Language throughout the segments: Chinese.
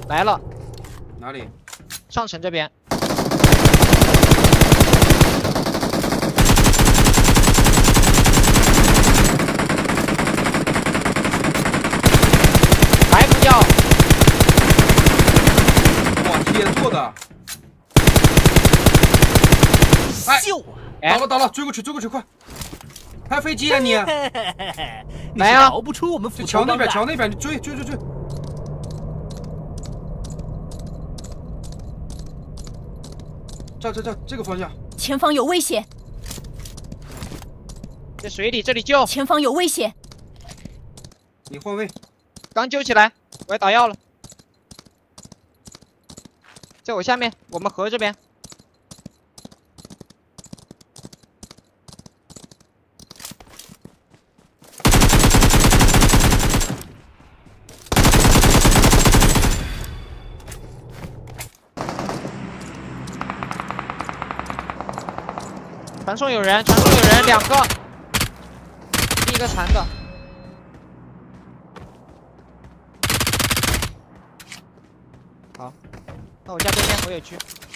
来了， 哪里？ 上城这边。还不掉？ 哇，铁做的！哎，倒了，追过去，快！开飞机啊你！ 没啊， 逃不出我们斧头桥那边， 帮的。 桥那边，你追！这个方向。 前方有危险！ 在水里，这里救！ 前方有危险！ 你换位。 刚救起来，我要打药了。在我下面，我们河这边。传送有人，两个，第一个残的。好，那我下对面我也去。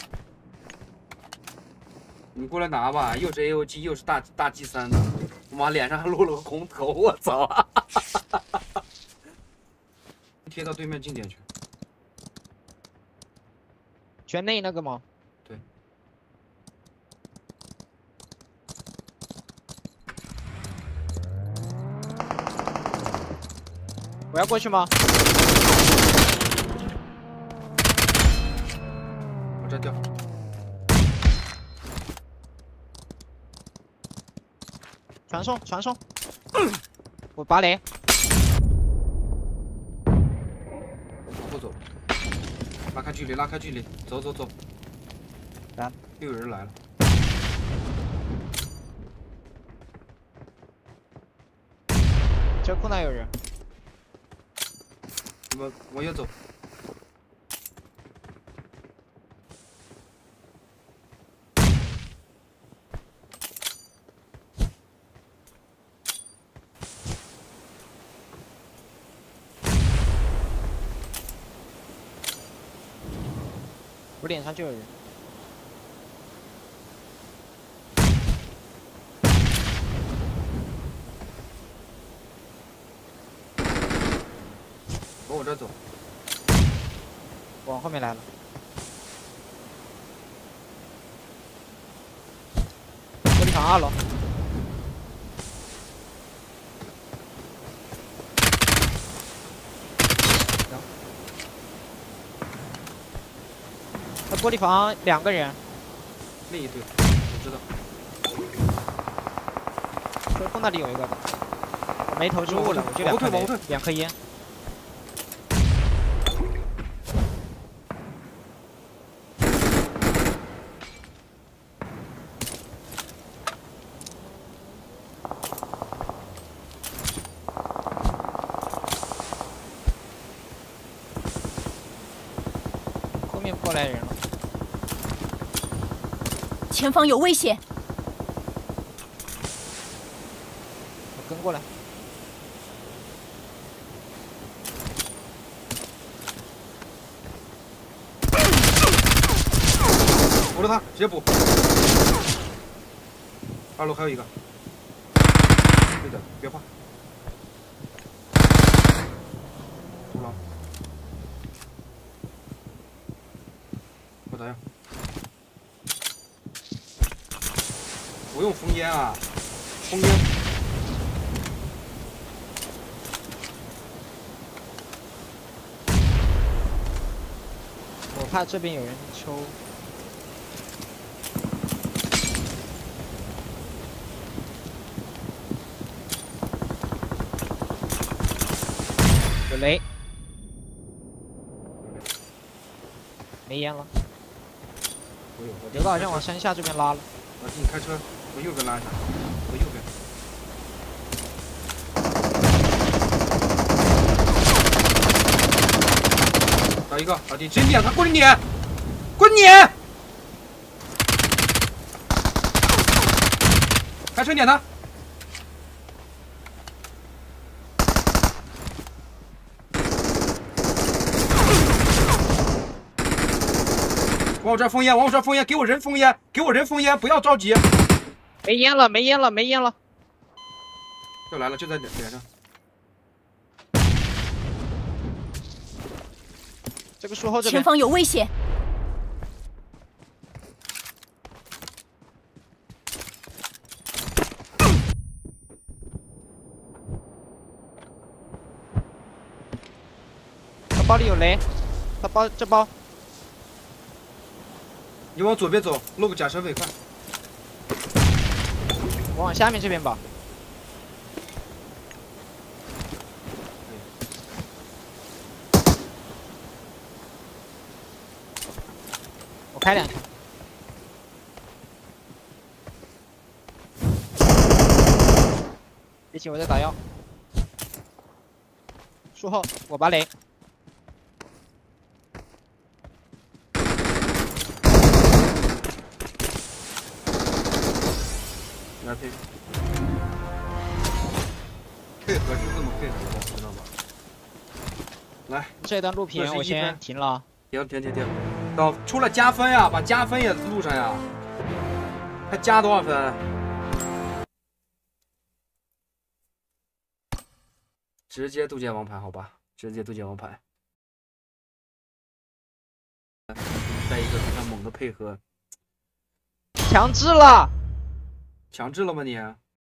你过来拿吧，又是 AOG 又是大 G3的，我妈脸上还露了个红头，我操！贴到对面近点去。 圈内那个吗？ 对。 我要过去吗？ 我这掉。 传送，我拔雷。 往后走，拉开距离，走。 来， 又有人来了。 车库那有人。 我也走。 我脸上就有人。 往我这走。 往后面来了。玻璃房2楼。那玻璃房2个人。 另一队，我知道。 车库那里有一个，没投植物了，我就2颗雷，2颗烟。后面过来人了。 前方有危险！ 我跟过来。 扶着他，直接补。2楼还有一个。对的，别怕。走了。我打药。不用封烟啊，封烟。 我怕这边有人抽。有雷。没烟了。刘哥好像往山下这边拉了。 老弟，你开车，我右边拉一下，我右边。打一个，老弟，直接撵他，过来撵，过来撵！开车撵他。 往我这儿封烟，往我这儿封烟，给我人封烟，给我人封烟，不要着急。 没烟了，没烟了，没烟了。 就来了，就在脸上。 这个树后这边。 前方有危险！ 他包里有雷，他包这包。 你往左边走，露个假身尾快。 我往下面这边吧。我开2枪。别急，我在打药。树后，我拔雷。 来配合是这么配合的，知道吧？来， 这段录屏我先停了。 停。等出了加分呀，把加分也录上呀。还加多少分？直接渡劫王牌，好吧，直接渡劫王牌。再一个非常猛的配合， 强制了。 强制了吗你？